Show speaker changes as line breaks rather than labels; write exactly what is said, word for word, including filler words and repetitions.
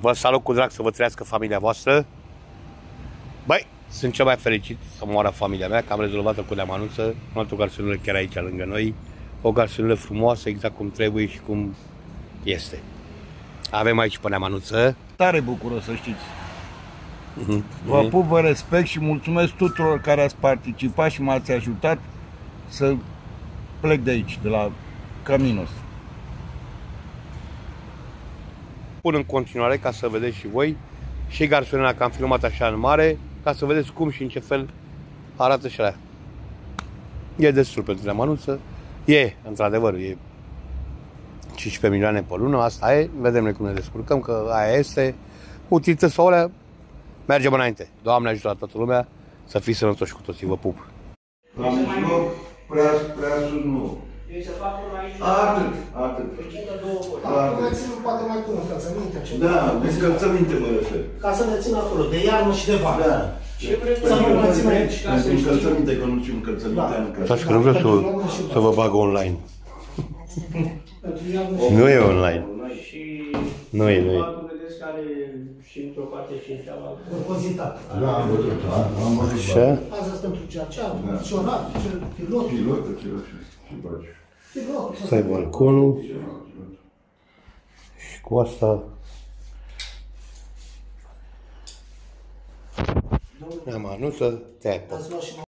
Vă salut cu drag, să vă trăiască familia voastră. Băi, sunt cel mai fericit să moară familia mea, că am rezolvat-o cu Neamanuță, am luat o garsonilă chiar aici lângă noi. O garsonilă frumoasă, exact cum trebuie și cum este. Avem aici pe Neamanuță.
Tare bucuros, să știți.
Uh-huh.
Vă pup, vă respect și mulțumesc tuturor care ați participat și m-ați ajutat să plec de aici, de la Caminos.
Pun în continuare ca să vedeți și voi și garsonila, că am filmat așa în mare, ca să vedeți cum și în ce fel arată și alea. E destul pentru Neamanuță. E, într-adevăr, e cincisprezece milioane pe lună, asta e, vedem noi cum ne descurcăm, că aia este. Utilități sau alea, mergem înainte. Doamne ajută la toată lumea, să fiți sănătoși cu toții, vă pup.
La mijloc, prea, prea sus nu.
Deci să fac una aici.
Atât, atât.
Acum ne țin poate mai cu încălțăminte.
Da, încălțăminte mă refer.
Ca să ne țin acolo, de iarnă și de vară.
Da.
Ce vreți să vă mai țin aici?
Pentru încălțăminte, că nu știu încălțăminte în casă.
Așa că nu vreau să, să vă bag online. Nu e online.
Și
Nu e, nu e.
vedeți care și într-o parte și în cealaltă. Compozitate.
Da, am văzut. Am văzut.
Așa.
Asta sunt pentru ceea ce am funcționat, pilot.
Pilot, pilot și baci.
Asta e balconul. Și cu asta Neamanuță, te-ai